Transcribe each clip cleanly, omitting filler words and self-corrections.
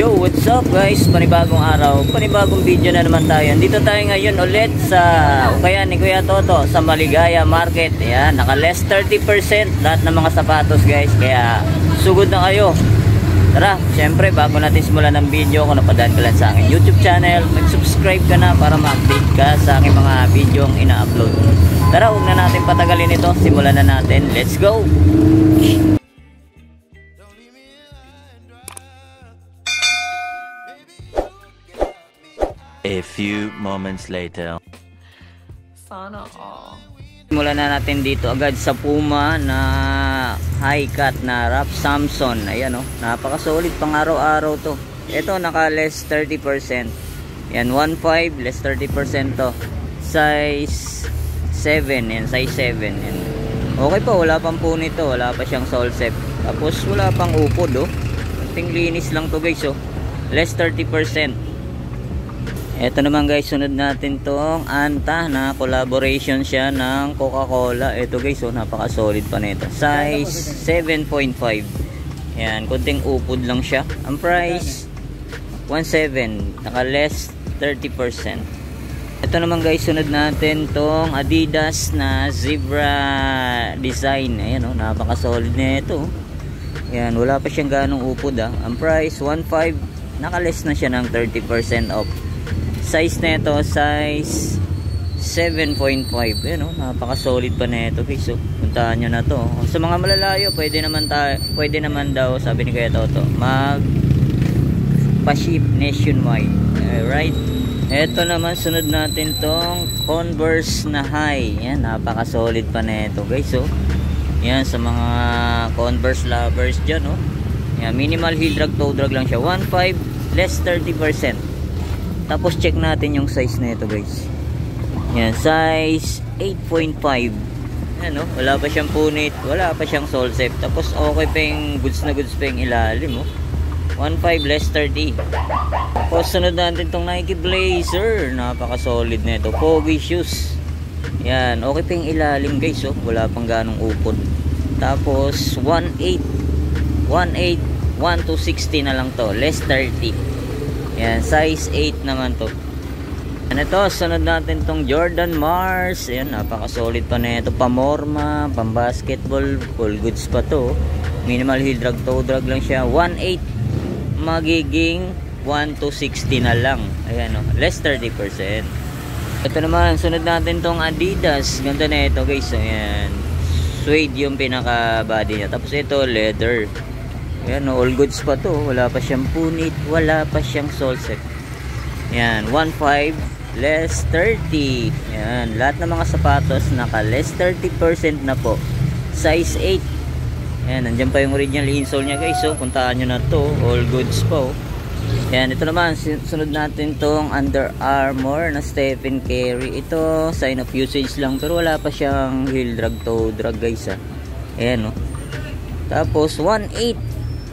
Yo, what's up guys? Panibagong araw, panibagong video na naman tayo. Dito tayo ngayon ulit sa ukayan ni Kuya Toto sa Maligaya Market. Ayan, naka less 30% lahat ng mga sapatos guys. Kaya sugod na kayo. Tara, syempre bago natin simulan ng video, kung napadaan ka lang sa aking YouTube channel, mag-subscribe ka na para ma-update ka sa aking mga video ang ina-upload. Tara, huwag na natin patagalin ito. Simulan na natin. Let's go! A few moments later. Sana all. Simulan na natin dito agad sa Puma na high cut na Ralph Samson. Ayan o, napaka-solid pang araw-araw to. Ito naka less 30%. Yan, 1.5 less 30% to. Size 7. Yan, size 7. Yan. Okay pa, wala pang punit to. Wala pa siyang sole set. Tapos wala pang upod oh. Ting linis lang to guys oh. Less 30%. Ito naman guys, sunod natin tong Anta na collaboration siya ng Coca-Cola. Ito guys, oh, napaka-solid pa nito. Size 7.5. Yan, kunting upod lang siya. Ang price 1.7, naka less 30%. Ito naman guys, sunod natin tong Adidas na Zebra design. Ayan oh, napaka-solid na ito. Yan, wala pa siyang ganong upod ah. Ang price 1.5, naka less na siya ng 30% off. Size nito, size 7.5. Ayan o, napaka-solid pa nito guys. So, puntahan nyo na to. Sa mga malalayo, pwede naman daw, sabi ni Kuya Toto, mag-pa-ship nationwide. Alright. Ito naman, sunod natin tong Converse na high. Yan, napaka-solid pa nito guys. So, yan, sa mga Converse lovers dyan o. Yan, minimal heel drag, toe drag lang siya. 1.5, less 30%. Tapos check natin yung size nito guys. Yan, size 8.5. Ano, wala pa siyang punit, wala pa siyang sole set. Tapos okay pa yung goods na goods pa yung ilalim oh. 1.5 less 30. Tapos sunod natin tong Nike Blazer. Napaka-solid nito. Pogi shoes. Yan, okay pa yung ilalim guys oh. Wala pang ganong upod. Tapos 1.8 to 60 na lang to, less 30. Yan, size 8 naman to. Yan, ito, sunod natin tong Jordan Mars. Yan, napaka-solid pa na ito. Pamorma, pambasketball, full goods pa to. Minimal heel drag, toe drag lang siya. 1.8 magiging 1 to 60 na lang. Ayan o, less 30%. Ito naman, sunod natin tong Adidas. Ganda na ito guys. Ayan, suede yung pinaka-body niya. Tapos ito, leather. Ayan, all goods pa to. Wala pa siyang punit, wala pa siyang sole set. Yan, 1.5 less 30. Yan, lahat ng mga sapatos naka less 30% na po. Size 8. Yan, nandiyan pa yung original insole niya guys. So, puntaan nyo na to. All goods po. Yan, ito naman, sunod natin tong Under Armour na Stephen Curry. Ito, sign of usage lang. Pero wala pa siyang heel drag, toe drag guys ha. Ayan o. Tapos, 1.8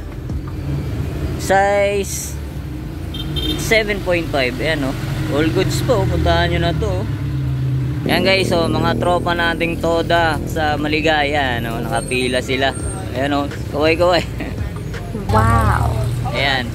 size 7.5. Ayan o, all goods po, puntahan nyo na to. Ayan guys, so mga tropa nating Toda sa Maligaya, no? Nakapila sila. Ayan o, kaway kaway. Wow. Ayan.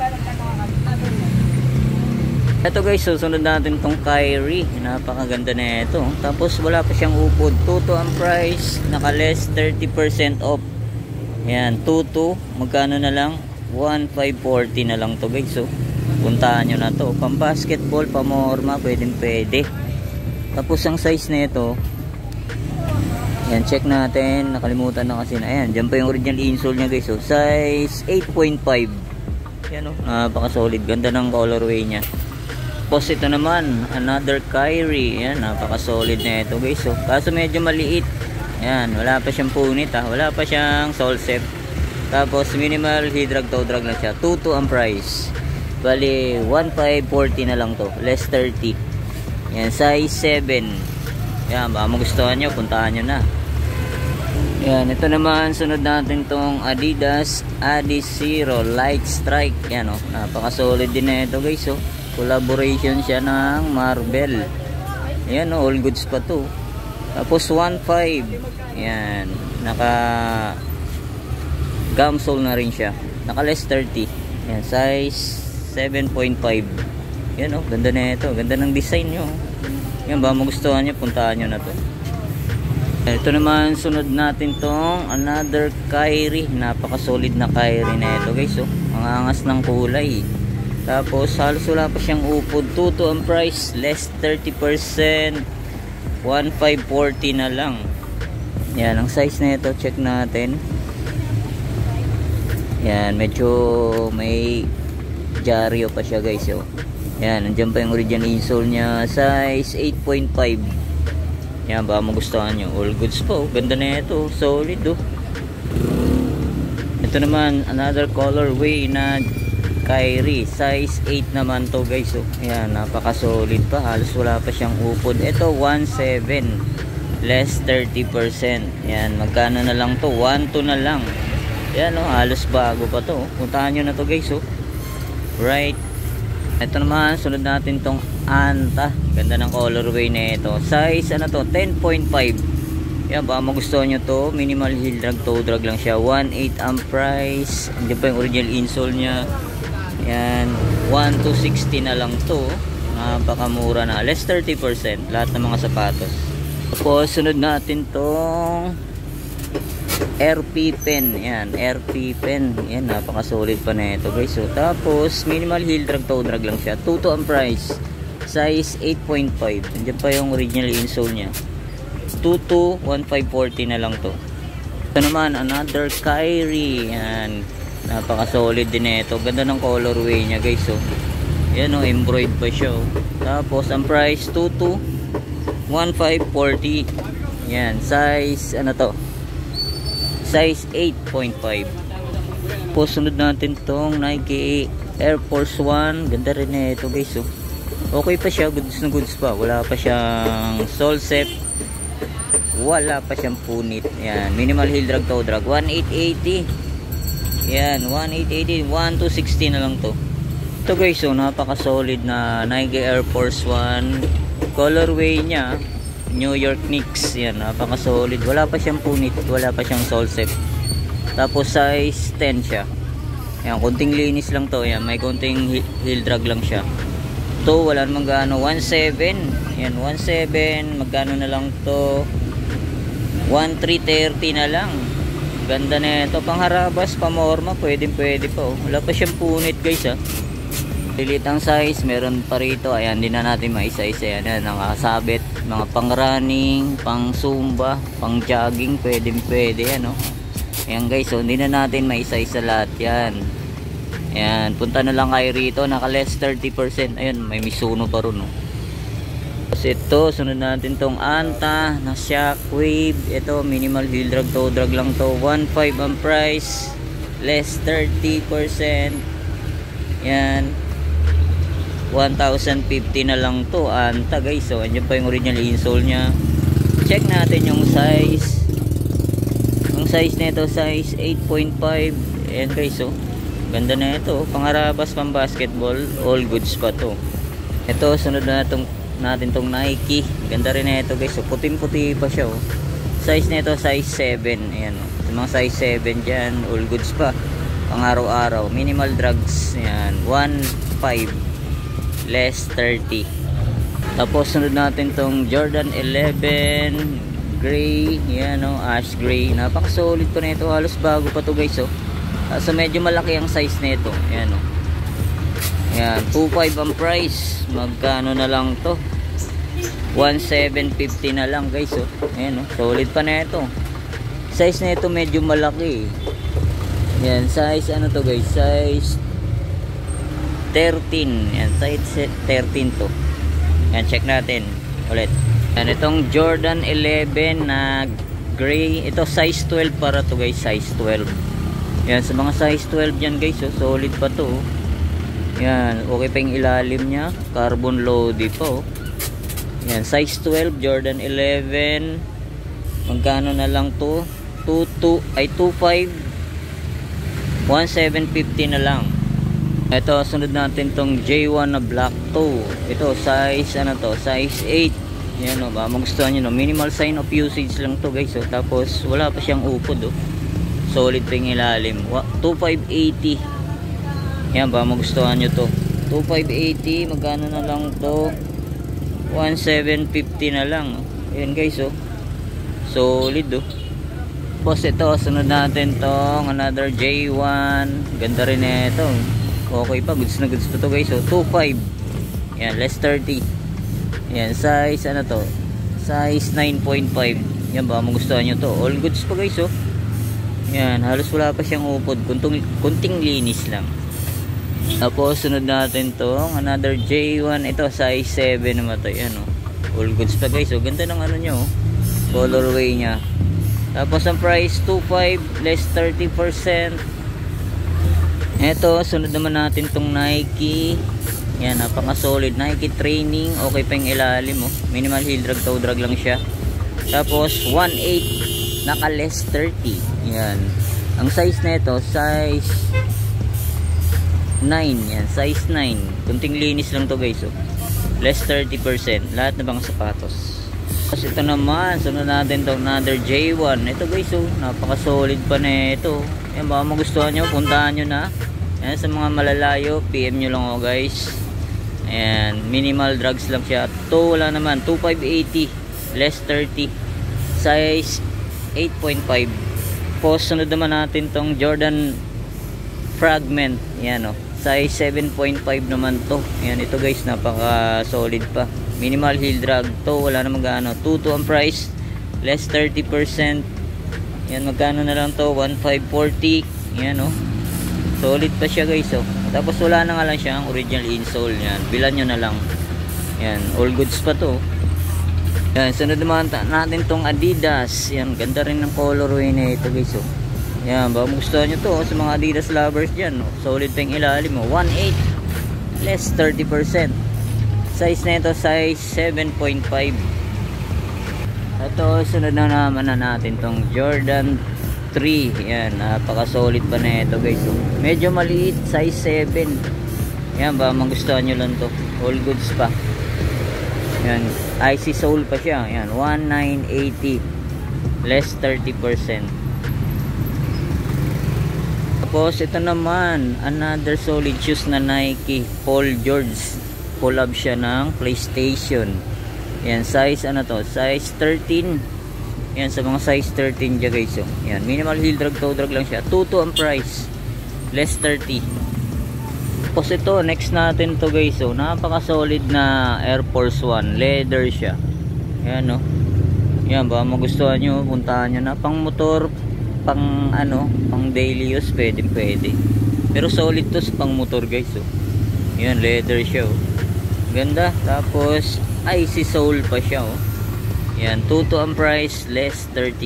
Ito guys, susunod natin tong Kyrie. Napakaganda na ito. Tapos wala pa siyang upod. Tuto ang price, naka less 30% off. Ayan, tuto, magkano na lang? 1.540 na lang to guys. So, puntahan nyo na to. Pang basketball, pamorma, pwede. Tapos ang size na ito, yan, check natin. Nakalimutan na kasi na. Ayan, dyan pa yung original insole nya guys. So, size 8.5. Yan o, napaka-solid. Ganda ng colorway nya. Tapos ito naman, another Kyrie. Yan, napaka-solid na ito guys. So, kaso medyo maliit. Yan, wala pa siyang punit ha. Wala pa siyang sole set. Tapos minimal heel drag, toe drag lang siya. 2.2 ang price. Bali 1.540 na lang to, less 30. Yan, size 7. Yan, baka magustuhan nyo, puntahan nyo na. Yan, ito naman, sunod natin tong Adidas Adizero Light Strike. Yan o, napaka-solid din na ito guys o. Collaboration siya ng Marvel. Yan o, all goods pa to. Tapos 1.5. Yan, naka gum sole na rin siya. Naka less 30. Yan, size 7.5. Yan oh, ganda na ito. Ganda ng design nyo. Yan, ba magustuhan nyo, puntahan nyo na to. Ito naman, sunod natin tong another Kyrie. Napaka-solid na Kyrie na ito guys. Oh, ang angas ng kulay. Tapos halos wala pa siyang upod. 2 ang price, less 30%. 1,540 na lang. Yan, ang size na ito, check natin. Yan, medyo may dyaryo pa siya guys. Oh. Yan, nandiyan pa yung original insole niya. Size 8.5. Yan, baka magustuhan nyo. All goods po. Ganda na ito. Solid oh. Ito naman, another colorway na Kyrie. Size 8 naman to guys. Oh. Yan, napaka-solid pa. Halos wala pa siyang upod. Ito, 1.7. Less 30%. Yan, magkano na lang to? 1.2 na lang. Yan oh, halos bago pa to. Puntahan nyo na to guys oh. Right. Ito naman, sunod natin tong Anta. Ganda ng colorway na ito. Size ano to? 10.5. Yan, baka magustuhan nyo to. Minimal heel drag, toe drag lang siya. 1.8 ang price. Andiyan pa yung original insole nya. Yan, 1,260 na lang to. Napakamura na. Less 30%. Lahat ng mga sapatos. Tapos sunod natin tong RP pen. Yan, RP pen. Yan, napaka-solid pa na ito guys. So, tapos minimal heel drag, toe drag lang siya. 2 ang price. Size 8.5. Nandiyan pa yung original insole nya. 1,540 na lang to. Ito naman, another Kyrie. Yan, napaka-solid din na ito. Ganda ng colorway nya guys. So, yan o, embroidered pa siya. Tapos ang price 1,540. Yan, size ano to? Size 8.5. Po, sunod natin tong Nike Air Force 1. Ganda rin na ito guys. Oh. Okay pa siya, goods na goods pa. Wala pa siyang sole set. Wala pa siyang punit. Yan, minimal heel drag, toe drag. 1,880. Yan, 1,880. 1,260 na lang to. Ito guys, so napaka-solid na Nike Air Force 1. Colorway niya New York Knicks. Yan, napaka-solid. Wala pa siyang punit, wala pa siyang sole set. Tapos size 10 siya. Yan, konting linis lang to. Yan, may konting heel drag lang siya. To, wala namang gaano. 1,700. Yan, 1,700. Magkano na lang to? 1,330 na lang. Ganda na ito. Pangharabas, pamorma, pwede pa oh. Wala pa siyang punit guys ah. Lilit ang size, meron pa rito. Ayan, hindi na natin maisa-isa yan. Ayan, nakasabit. Mga pang running, pang zumba, pang jogging, pwede yan oh. Ayan guys, so hindi na natin maisa-isa lahat yan. Ayan, punta na lang kayo rito. Naka less 30%. Ayan, may Mizuno pa ron oh. Tapos ito, sunod natin tong Anta na Shockwave. Ito, minimal heel drag, toe drag lang to. 1,500 ang price, less 30%. Yan, 1,050 na lang to. Anta guys. So andyan pa yung original insole nya. Check natin yung size. Yung size nito, size 8.5. Ayan guys. So ganda na ito. Pangarabas, pang basketball, all goods pa to. Ito, sunod na natin tong Nike. Ganda rin na ito guys. So puting-puti pa siya oh. Size nito, size 7. Ayan oh. Yung mga size 7 dyan, all goods pa. Pang araw-araw. Minimal drugs. Ayan, 1,500. Less 30. Tapos sunod natin tong Jordan 11 gray. Yan o, ash gray. Napaka-solid pa na ito. Halos bago pa to guys oh. So medyo malaki ang size nito. Yan o. Yan, 2,500 ang price. Magkano na lang to? 1,750 na lang guys oh. Ayan oh, solid pa na ito. Size nito medyo malaki. Yan, size ano to guys? Size 13. Yan, size 13 to. Yan, check natin ulit. Yan, itong Jordan 11 na gray. Ito size 12 para to guys, size 12. Yan, sa mga size 12 yan guys, so solid pa to. Yan, okay pa yung ilalim nya. Carbon loaded pa oh. Yan, size 12, Jordan 11. Magkano na lang to? 2,500. 1,750 na lang. Ito, sunod natin tong J1 na black toe. Ito, size ano to? Size 8. Yan o, ba magustuhan nyo no? Minimal sign of usage lang to guys oh. Tapos wala pa siyang upod oh. Solid pa yung ilalim. 2,580. Yan, ba magustuhan nyo to? 2,580. Magkano na lang to? 1,750 na lang. Ayan guys, oh. Solid, oh. Boss, ito, sunod natin tong another J1. Ganda rin ito. Okay pa, goods na goods pa to guys, oh. 2,500. Ayan, less 30. Ayan, size, ano to? Size 9.5. Yan ba, magustuhan nyo to. All goods pa guys, oh. Ayan, halos wala pa siyang upod. Kunting linis lang. Tapos, sunod natin tong another J1. Ito, size 7 naman to. Ayan, oh. All goods pa guys, oh. Ganda ng ano nyo, oh. Colorway nya. Tapos, ang price, 2,500, less 30%. Ito, sunod naman natin tong Nike. Yan, napaka solid. Nike training, okay pa yung ilalim, oh. Minimal heel drag, toe drag lang siya. Tapos 1,800, naka less 30. Yan, ang size na ito, size 9. Yan, size 9. Kunting linis lang to guys, oh. Less 30%, lahat na bang sapatos. Tapos ito naman, sunod natin to another J1. Ito guys, oh, napaka solid pa na ito. Yan, baka magustuhan nyo, puntahan nyo na. Yan, sa mga malalayo, PM nyo lang, oh guys. Ayan, minimal drugs lang siya. Ito wala naman, 2,580, less 30, size 8.5. Post, sunod naman natin tong Jordan Fragment. Ayan, oh, size 7.5 naman to. Ayan, ito guys, napaka solid pa. Minimal heel drag. To wala na magano, 2,200 ang price, less 30%. Ayan, magkano na lang to? 1,540. Ayan, oh, solid pa siya guys, oh. Tapos wala na nga lang siya ang original insole. Yan, bilan nyo na lang. Yan, all goods pa to. Yan, sunod naman natin tong Adidas. Yan, ganda rin ng colorway na ito guys, oh. Yan, baka gusto nyo to, oh, sa mga Adidas lovers dyan, oh. Solid pa yung ilalim, oh. 1,800, less 30%. Size na ito, size 7.5. Ito, sunod na naman na natin tong Jordan 3. Yan, napaka solid pa na ito guys, oh. Medyo maliit, size 7. Yan, ba magustuhan nyo lang to. All goods pa. Yan, icy sole pa siya. Yan, 1,980, less 30%. Tapos ito naman, another solid shoes na Nike Paul George. Collab siya ng PlayStation. Yan, size ano to, size 13. Yan, sa mga size 13 dyan guys, oh. Yan, minimal heel drag, toe drag lang siya. 2,200 ang price, less 30. Tapos ito, next natin to guys, oh. Napaka solid na Air Force 1. Leather siya. Yan, oh. Yan, baka magustuhan nyo, puntahan nyo na. Pang motor, pang ano, pang daily use, pwede. Pero solid to sa pang motor guys, oh. Yan, leather siya, oh. Ganda. Tapos icy sole pa siya, oh. Yan, 2,200 ang price, less 30%.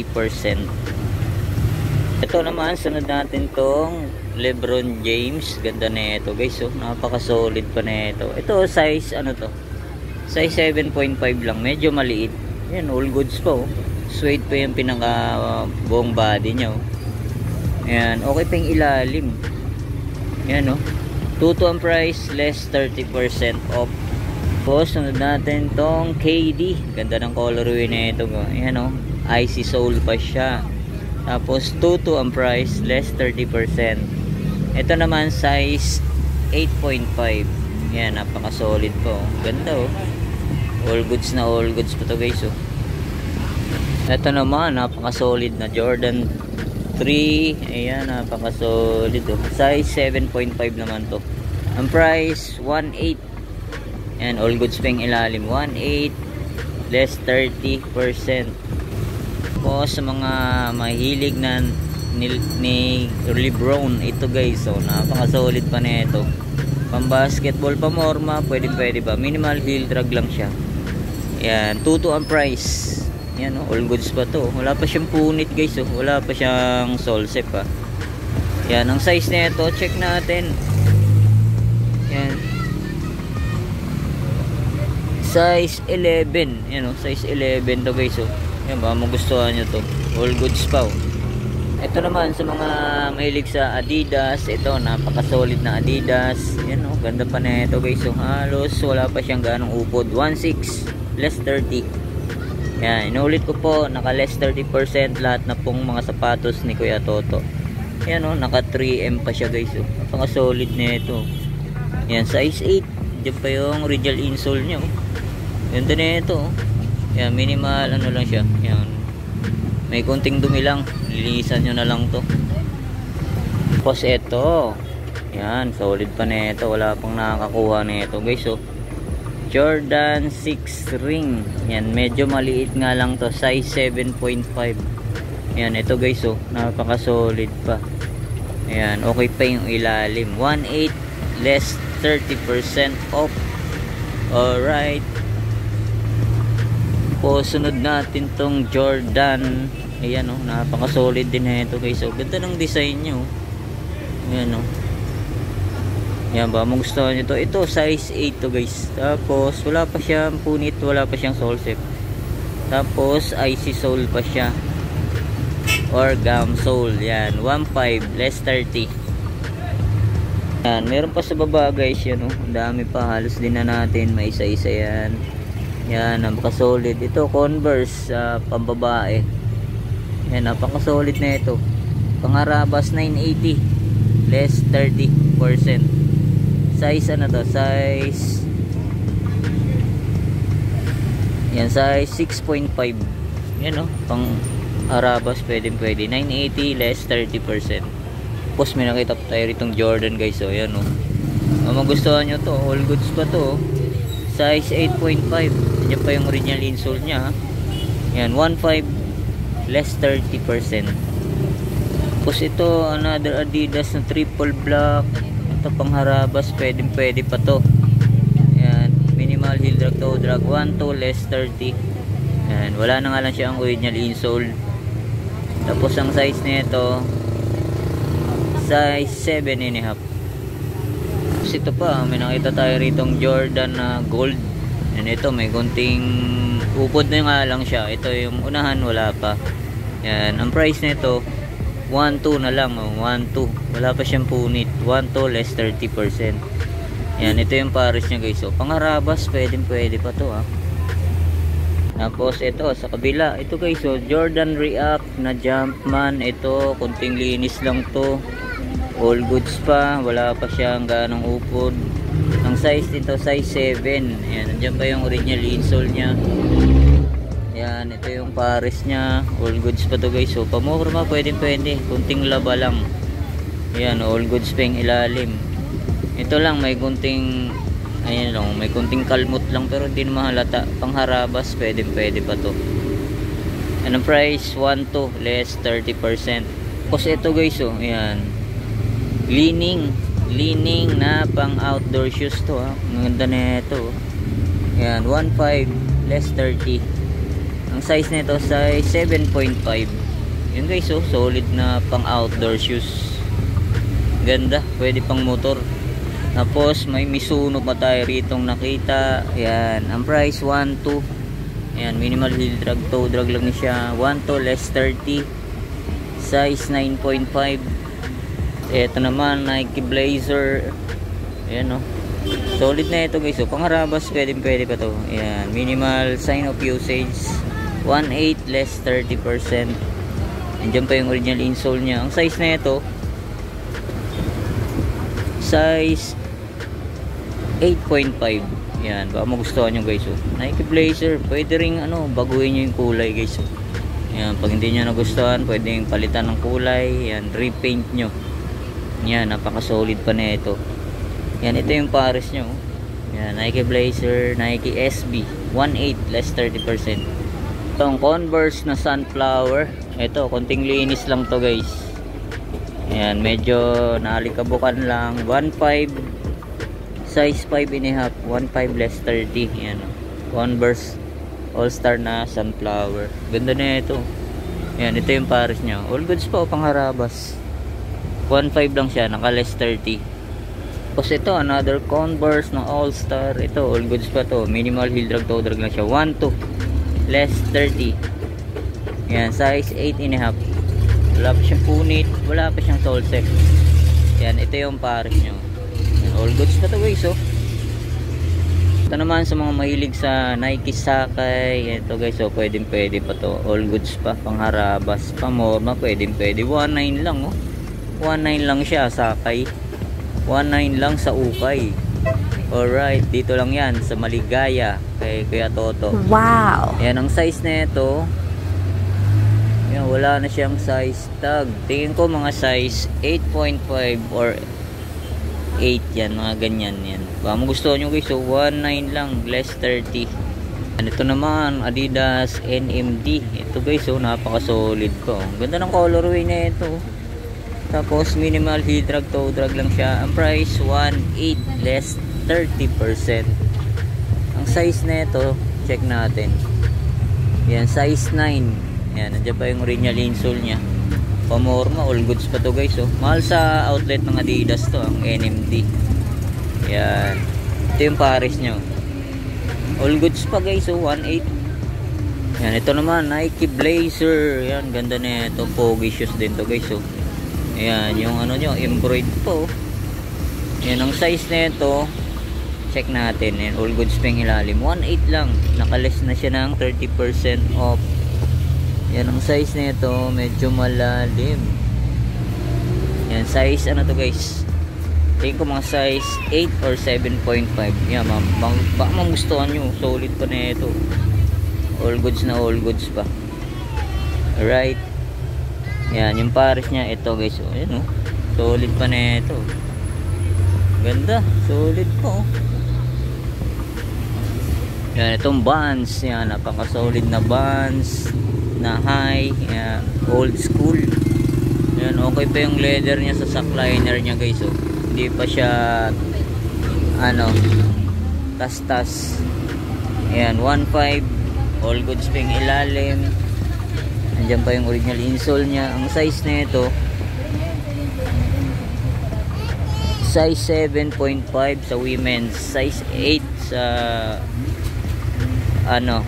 Ito naman, sunod natin tong LeBron James. Ganda na ito guys, oh. Napaka solid pa na ito. Ito size ano to, size 7.5 lang, medyo maliit. Yan, all goods pa, oh. Suede pa yung pinaka buong body nya, oh. Yan, okay pa yung ilalim. Yan, oh, 2,200 ang price, less 30% off. Tapos sunod natin tong KD. Ganda ng colorway na ito, oh. Yan, oh, icy sole pa siya. Tapos 2,200 ang price, less 30%. Ito naman size 8.5. Yan, napaka solid po, oh. Ganda, oh. All goods na all goods pa to guys, oh. Ito naman, napaka solid na Jordan 3. Ayan, napaka solid, oh. Size 7.5 naman to. Ang price 1,800. Yan, all goods pa yung ilalim, 1,800, less 30%. Po sa mga mahilig na ni LeBron, ito guys, so napaka solid pa na ito. Pang basketball, pa morma, pwede ba. Minimal heel drag lang siya. Yan, 2,200 ang price. Yan, oh, all goods pa to. Wala pa siyang punit guys, oh. Wala pa siyang sole set pa. Yan, ang size na ito, check natin. Yan, size 11. Yan, oh, size 11 to guys, oh. Yan, baka magustuhan nyo to. All goods pa, oh. Ito naman sa mga mahilig sa Adidas. Ito, napaka solid na Adidas. Yan, oh, ganda pa na ito guys, oh. Halos wala pa siyang ganong upod. 1,600, less 30. Yan, inulit ko po, naka less 30% lahat na pong mga sapatos ni Kuya Toto. Yan, oh, naka 3M pa siya guys, oh. Napaka solid na ito. Yan, size 8. Diyan pa yung radial insole nya, oh. Ganda na ito, oh. Yan, minimal ano lang siya. Yan, may konting dumi lang, lilinisan nyo na lang to. Tapos ito, yan, solid pa na ito, wala pang nakakakuha na ito guys. So Jordan 6 ring. Yan, medyo maliit nga lang to, size 7.5. Yan, ito guys, oh, napaka solid pa. Ayan, okay pa yung ilalim. 1.8 less 30% off. Alright. Po, sunod natin tong Jordan. Ayan, oh, napaka solid din na ito guys. So ganda ng design nyo. Ayan, oh. Yan ba, magustuhan nyo to. Ito size 8 to guys. Tapos wala pa siyang punit, wala pa siyang sole set. Tapos IC sole pa siya, or gum sole. Yan, 1.5 less 30. Yan, meron pa sa baba guys. Yan, oh, ang dami pa, halos din na natin may isa-isa yan. Yan, napaka solid. Ito Converse, pambabae. Yan, napaka solid na ito. Pangarabas 980 less 30%. Size ano to, size, yan, size 6.5. Yan, oh, pang Arabas, pwede 980 less 30%. Tapos may nakita pa tayo ritong Jordan guys. So yan, oh, magustuhan nyo to, all goods pa to, oh. Size 8.5. Yan pa yung original insole nya, ha? Yan, 1.5 less 30%. Tapos ito another Adidas na triple black. Ito pang Harabas, pwede pa to. Yan, minimal heel drag, toe drag, 1.2 less 30. Yan, wala na nga lang siya ang original insole. Tapos ang size nito size 7.5. Tapos ito pa, may nakita tayo ritong Jordan na gold. Yan, ito may konting upod na nga lang siya. Ito yung unahan, wala pa. Yan, ang price nito 1.2 na lang, oh, 1.2. Wala pa siyang punit. 1.2 less 30%. Yan, ito yung pares niya guys. So Pangarabas, pwede pa to, ha. Tapos ito sa kabila, ito guys, so Jordan React na Jumpman. Ito konting linis lang to, all goods pa, wala pa siyang ganong upod. Ang size nito size 7. Yan, nandiyan pa yung original insole nya. Yan, ito yung pares nya, all goods pa to guys. So pamura, pwede, kunting laba lang. Yan, all goods pa yung ilalim. Ito lang may kunting, ayan lang, may kunting kalmot lang, pero hindi na mahalata. Pangharabas, pwede pa to. Anong price? 1.2 less 30%. Tapos ito guys, oh, ayan, leaning na pang outdoor shoes to, ha. Ang ganda na ito, oh. Ayan, 1.5 less 30. Ang size nito size 7.5. Yun guys, oh, solid na pang outdoor shoes. Ganda, pwede pang motor. Tapos may Mizuno pa tayo ritong nakita. Ayan, ang price 1.2. Ayan, minimal heel drag, toe drag lang siya, 1.2 less 30. Size 9.5. Ito naman Nike Blazer. Ayan, oh, solid na ito guys, oh. Pangharabas, pwede pa to. Ayan, minimal sign of usage, 1.8 less 30%. Andiyan pa yung original insole nya. Ang size na ito size 8.5. Yan, baka magustuhan nyo guys, oh. Nike Blazer, pwede ring ano, baguhin nyo yung kulay guys, oh. Yan, pag hindi nyo nagustuhan, pwedeng palitan ng kulay. Yan, repaint nyo. Yan, napaka solid pa na ito. Yan, ito yung pares nyo, oh. Yan, Nike Blazer, Nike SB, 1.8 less 30%. Itong Converse na Sunflower, ito konting linis lang to guys. Ayan, medyo nalikabukan lang, 1.5 size 5.5, 1.5 less 30. Ayan, Converse All Star na Sunflower, ganda na ito. Ayan, ito yung pares nya, all goods pa, oh, Pangharabas, 1.5 lang siya, naka less 30. Tapos ito another Converse na All Star. Ito all goods pa to, minimal heel drag, toe drag lang siya, 1.2 less 30. Yan, size 8.5. Wala pa siyang punit, wala pa siyang sole set. Yan, ito yung pares nyo. Yan, all goods pa to guys, oh. Ito naman sa mga mahilig sa Nike Sakay. Ito guys, oh, pwede pa to, all goods pa. Pangharabas, pamorma, pwede 1.9 lang, oh. 1.9 lang siya, Sakay. 1.9 lang sa ukay. Alright, dito lang yan sa Maligaya kay Kuya Toto. Wow. Yan ang size na ito. Yan, wala na siyang size tag. Tingin ko mga size 8.5 or 8 yan, mga ganyan yan. Baka mo gusto nyo guys, so 1.9 lang, less 30. And ito naman, Adidas NMD. Ito guys, so napaka solid ko. Ganda ng colorway na ito. Tapos minimal heel drag, toe drag lang siya. Ang price 1.8 less 30%. Ang size na ito, check natin. Yan, size 9. Yan, nandiyan pa yung original insole nya. Pamorma, all goods pa to guys. Oh. Mahal sa outlet ng Adidas to, ang NMD. Yan. Ito yung pares nyo. All goods pa guys, oh, 1.8. Yan, ito naman, Nike Blazer. Yan, ganda na ito. Pogi shoes din to guys. Oh. Yan, yung ano nyo, embroidered po. Yan, ang size na ito. Check natin. Yan, all goods pa yung ilalim. 1.8 lang. Nakaless na siya ng 30% off. Yan ang size nito, medyo malalim. Yan, size ano to guys? Tingin ko mga size 8 or 7.5. Yan, baka magustuhan nyo. Solid pa na ito. All goods na all goods pa. Alright. Yan, yung pares nya ito guys. Oh, yan oh. Solid pa na ito. Ganda, solid po. Yan, itong Vans. Yan, napaka-solid na Vans na high, yan, old school. Yan, okay pa yung leather niya sa sack liner niya guys. Oh. Hindi pa siya ano, tas-tas. Yan, 1.5 all goods pa yung ilalim. Nandiyan pa yung original insole niya. Ang size na ito size 7.5 sa women's, size 8 sa ano,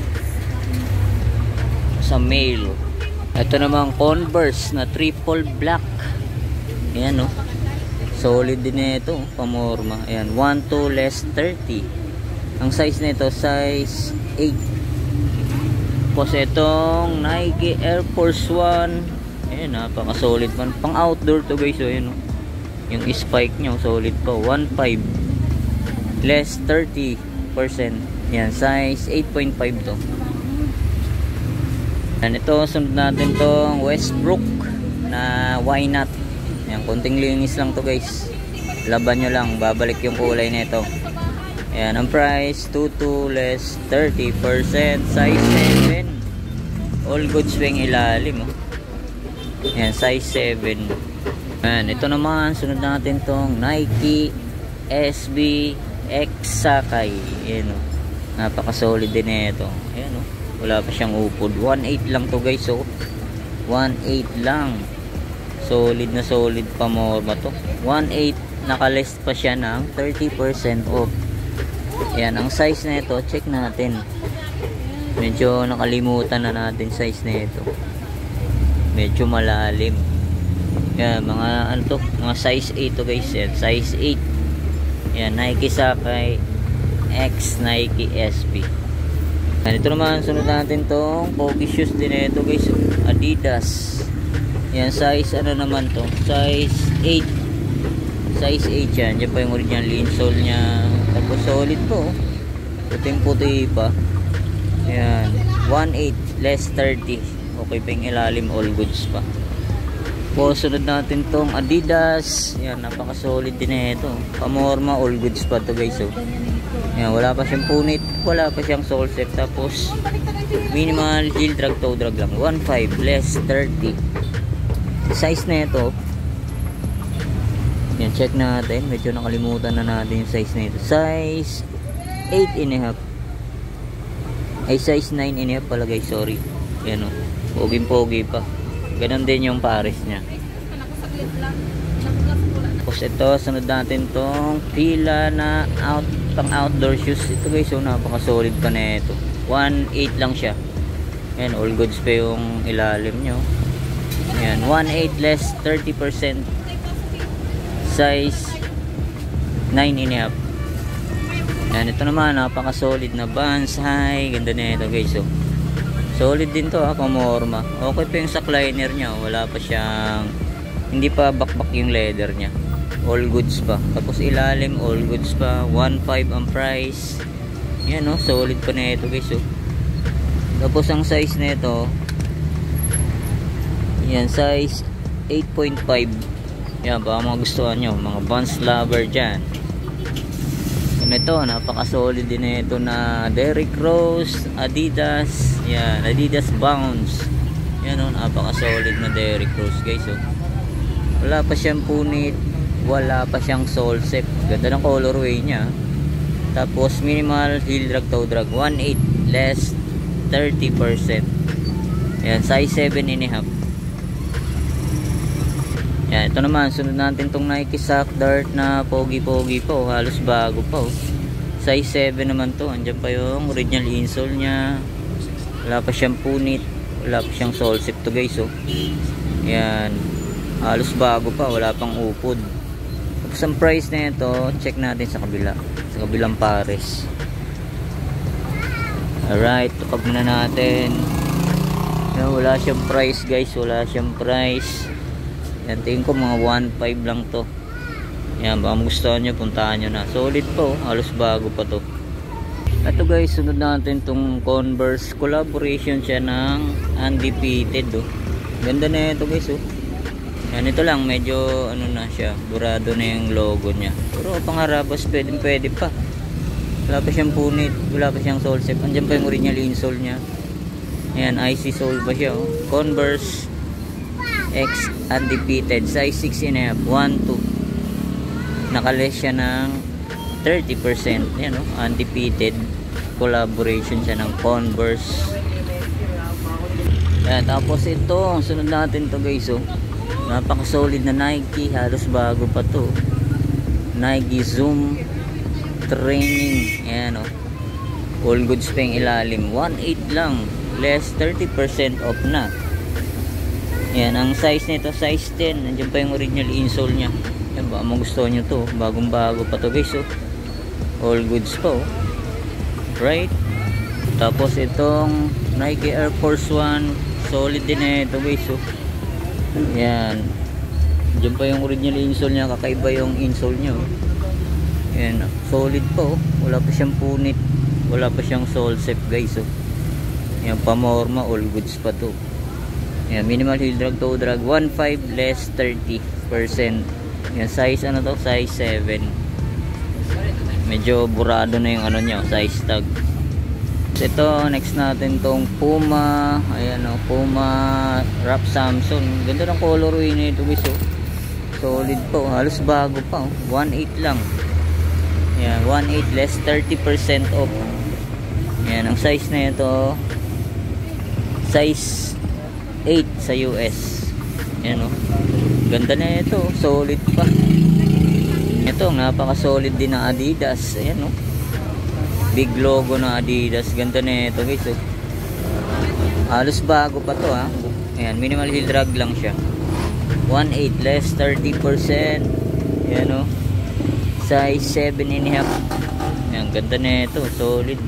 sa male. Ito namang Converse na triple black. Ayan oh. Solid din ito, pamorma. Ayan, 1.2 less 30. Ang size nito size 8. Tapos itong Nike Air Force 1. Ayan, napaka-solid man. Pang outdoor to guys. So, ayan oh. Yung spike nyo, solid po. 1.5 less 30%. Ayan, size 8.5 to. And ito, sunod natin tong Westbrook na Why Not. Yan, konting linis lang to guys. Laban nyo lang, babalik yung kulay nito. Ayan, ang price 22 less 30%, size 7. All goods swing ilalim oh. Ayan, size 7. Ayan, ito naman, sunod natin tong Nike SB X Sakai. Ayan oh. Napaka solid din ito. Ayan oh. Wala pa siyang upod. 1.8 lang to guys. So 1.8 lang. Solid na solid pa morma to. 1.8. Nakalist pa siya ng 30% off. Yan. Ang size na ito. Check natin. Medyo nakalimutan na natin size na ito. Medyo malalim. Yan. Mga ano to. Mga size 8 to guys. Yan. Size 8. Yan. Nike Sakai X Nike SB. Ito naman, sunod natin tong pogi shoes din ito guys. Adidas. Yan, size ano naman to? Size 8. Size 8 yan. Yan pa yung original insole nya. Tapos solid po. Puting puti pa. Yan. 1.8 less 30. Okay pa yung ilalim, all goods pa. Tapos sunod natin tong Adidas. Yan, napaka solid din ito. Pamorma, all goods pa to guys. So, yan, wala pa siyang punit, wala pa siyang sole set. Tapos minimal heel drag, toe drag lang. 1.5 less 30. Size na ito. Yan, check natin. Medyo nakalimutan na natin yung size na ito. Size 8.5. Ay, size 9.5 pala guys, sorry. Yan o, poging-pogi pa. Ganon din yung pares nya. Tapos ito, sunod natin tong Fila na pang outdoor shoes. Ito guys, so napaka solid pa na ito. 1.8 lang siya. Ayan, all goods pa yung ilalim nyo. Ayan, 1.8 less 30%. Size 9.5. Ayan, ito naman, napaka solid na Vans high. Ganda na ito guys, so solid din to ha, pamorma. Okay pa yung sack liner nya. Wala pa siyang, hindi pa bakbak yung leather nya. all goods pa. Tapos ilalim, all goods pa. 1.5 ang price. Yan, no? Solid pa na ito, guys, oh. Tapos ang size na ito, yan, size 8.5. Yan, baka magustuhan nyo, mga Vans lover dyan. Ito, napaka-solid din na ito na Derrick Rose, Adidas. Yan, Adidas Bounce. Yan, oh, napaka-solid na Derrick Rose, guys, oh. Wala pa siyang punit, wala pa siyang sole set. Ganda ng colorway niya. Tapos minimal heel drag, toe drag, 1.8 less 30%. Yan, size 7.5. Yan, ito naman, sunod natin tong Nike Sock Dart na pogi-pogi po, halos bago pa, oh. Size 7 naman to. Andiyan pa yung original insole nya. Wala pa siyang punit, wala pa siyang sole set to, guys, oh. Yan, halos bago pa, wala pang upod. Tapos ang price na ito, check natin sa kabila, sa kabilang pares. Alright, tukab na natin. Yan, wala siyang price, guys, wala siyang price. Yan, tingin ko mga 1.5 lang to. Yan, baka gusto nyo, puntahan nyo na. Solid po, halos bago pa to. Ito, guys, sunod natin tong Converse. Collaboration siya ng Undefeated, oh. Ganda na ito, guys, oh. Yan, ito lang, medyo ano na siya, burado na yung logo nya. Pero pangarabas, pwede pa. Wala pa siyang punit, wala pa siyang sole set. Andiyan pa yung original insole nya. Ayan, IC sole pa siya, oh. Converse X Undefeated, size 6.5, 1.2. Nakaless siya ng 30%. Yan, oh, Undefeated. Collaboration siya ng Converse. Yan, tapos ito, sunod natin to, guys, oh. Napaka-solid na Nike, halos bago pa to. Nike Zoom Training. Ayan, oh. All goods pa yung ilalim. 1.8 lang. Less 30% off na. Ayan, ang size nito, size 10. Nandiyan pa yung original insole nya. Ayan, baka magustuhan nyo to. Bagong bago pa to, guys, oh. All goods pa, oh. Right? Tapos itong Nike Air Force 1. Solid din na ito, guys, oh. Yan, diyan pa yung original insole nya, kakaiba yung insole nya, oh. Yan, solid po, oh. Wala pa siyang punit, wala pa siyang sole set, guys, oh. Yan, pamorma, all goods pa to. Yan, minimal heel drag, toe drag, 1.5 less 30%. Yan, size ano to, size 7. Medyo burado na yung ano nya, size tag. Ito, next natin tong Puma. Ayan, oh, Puma Rap Samson. Ganda ng colorway na ito, guys, oh. Solid po, halos bago pa, oh. 1.8 lang. Ayan, 1.8 less 30% off. Ayan, ang size na ito, size 8 sa US. Ayan, oh. Ganda na ito, solid pa. Ito, napaka-solid din na Adidas. Ayan, oh. Big logo na Adidas. Ganda na ito, guys, oh. Halos bago pa to, ha. Ayan, minimal heel drag lang siya. 1.8 less 30%. Ayan, oh. Size 7.5. Ayan, ganda na ito, solid.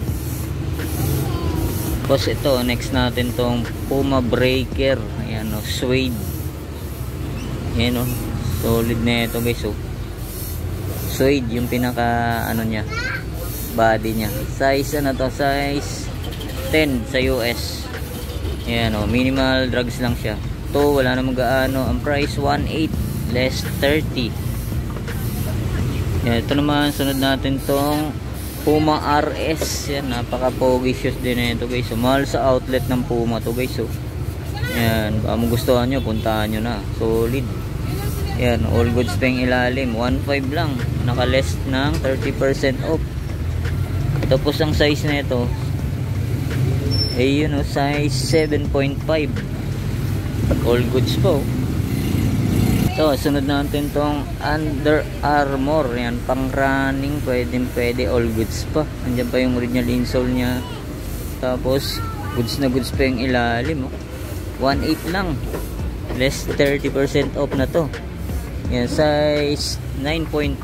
Tapos ito, next natin tong Puma Breaker. Ayan, oh, suede. Ayan, oh, solid na ito, guys, oh. Suede yung pinaka ano nya, body nya. Size ano to, size 10 sa US. Ayan, oh, minimal drugs lang siya. To, wala namang gaano. Ang price 1.8 less 30. Ayan, ito naman, sunod natin tong Puma RS. Yan, napaka pogi shoes din na ito, guys. So, mahal sa outlet ng Puma to, guys, so. Ayan, baka magustuhan nyo, puntahan nyo na. Solid. Ayan, all goods pa yung ilalim, 1.5 lang. Naka-less ng 30% off. Tapos ang size na ito, ayun, oh, size 7.5. All goods po. So, sunod natin tong Under Armour. Yan, pang running, pwede, all goods pa. Nandiyan pa yung original insole nya. Tapos goods na goods pa yung ilalim, oh. 1.8 lang, less 30% off na to. Yan, size 9.5.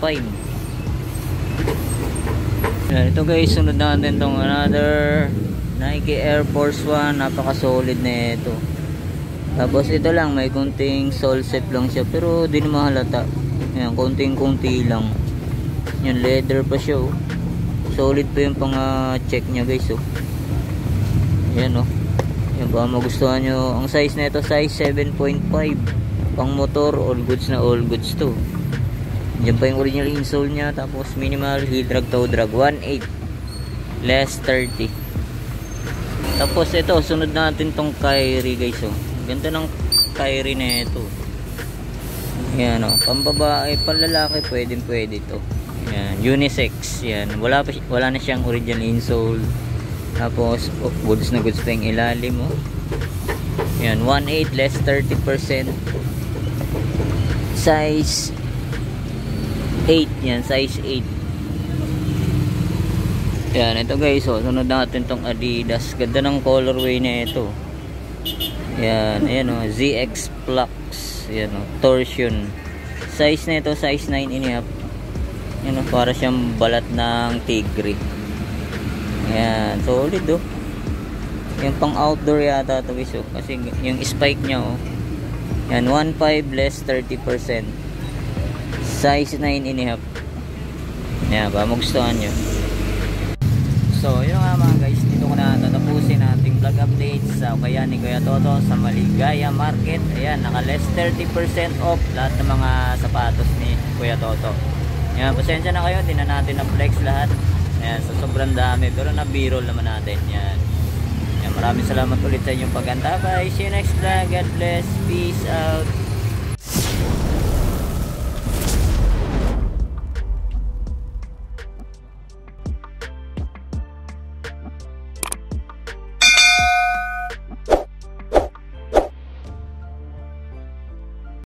Yan, ito, guys, sunod natin tong another Nike Air Force 1. Napaka solid na ito. Tapos ito lang, may kunting sole set lang siya, pero di naman halata. Ayan, konting-kunti lang. Yan, leather pa siya oh. Solid pa yung pang check nya guys oh. Ayan oh. Yan, baka magustuhan nyo. Ang size na ito, size 7.5. Pang motor, all goods na all goods to. Yan pa yung original insole nya. Tapos minimal heel drag, toe drag, 1.8 less 30. Tapos ito, sunod natin tong Kyrie guys oh. Ganda ng Kyrie na ito. Yan oh, pambabae, panlalaki, pwede to. Yan, unisex. Yan, wala na siyang original insole. Tapos goods na goods pa yung ilalim oh. Yan, 1.8 less 30%. Size 8. Yan, size 8. Yan, ito guys oh, sunod natin tong Adidas. Ganda ng colorway na ito. Yan, ayan oh, ZX Flux. Yan oh, torsion. Size na ito, size 9.5. Yan oh, para siyang balat ng tigre. Yan, solid oh. Yung pang outdoor yata ito guys oh, kasi yung spike nya oh. Yan, 1.5 less 30%. Size 9.5. Yan, ba magustuhan nyo. So, yun nga mga guys, dito ko na tatapusin ating vlog update sa kaya ni Kuya Toto sa Maligaya Market. Ayan, naka less 30% off lahat ng mga sapatos ni Kuya Toto. Yan, pasensya na kayo, di na natin na-flex lahat. Ayan, so sobrang dami, pero na-b-roll naman natin. Yan. Yan, maraming salamat ulit sa inyong pag-antabay. See you next vlog. God bless. Peace out.